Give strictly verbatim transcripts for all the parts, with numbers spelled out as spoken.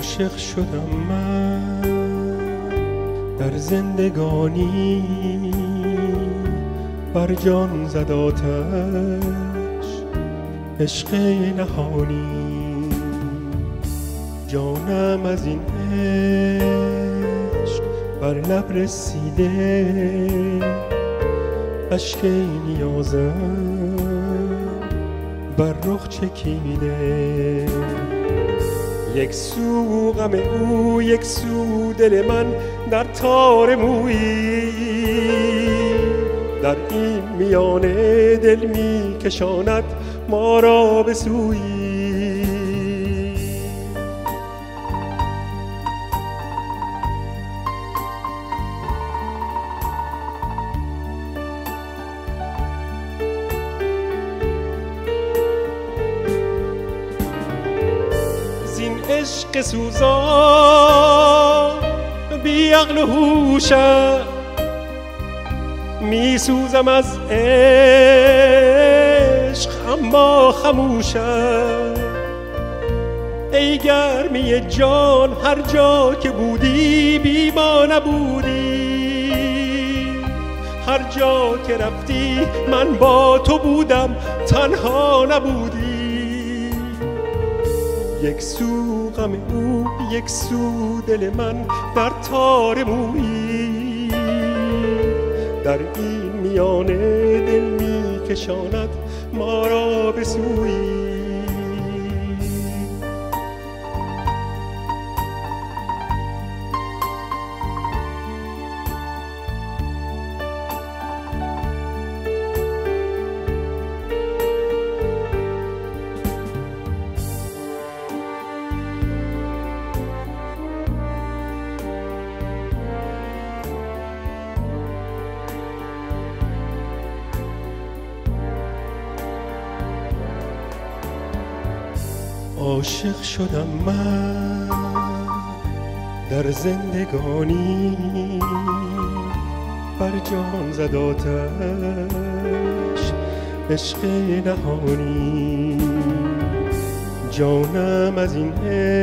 عاشق شدم من در زندگانی، بر جان زد آتش عشق نهانی. جانم از این عشق بر لب رسیده، اشک نیازم بر رخ چکیده. یک سو غم او، یک سو دل من در تار مویی، در این میانه دل می کشاند ما را به سویی. زین عشق سوزان بی عقل و هوشم، می سوزم از عشق اما خموشم. ای گرمی جان هر جا که بودی بی ما نبودی، هر جا که رفتی من با تو بودم تنها نبودی. یک سو غم او، یک سو دل من در تار مویی، در این میانه دل می کشاند ما را به سویی. عاشق شدم من در زندگانی، بر جان زد آتش عشق نهانی. جانم از این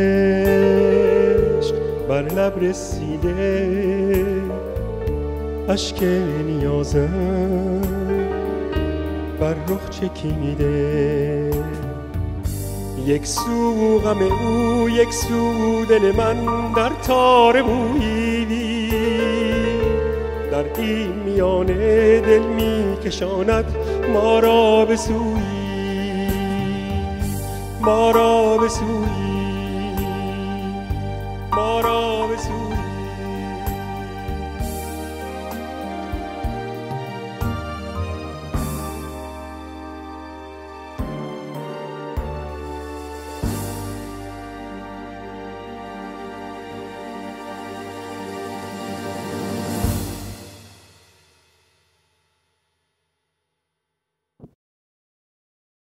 عشق بر لب رسیده، اشک نیازم بر رخ چکیده. یک سو غم او، یک سو دل من در تار مویی، در این میانه دل می کشاند ما را به سویی، ما را به سویی، ما را به سویی.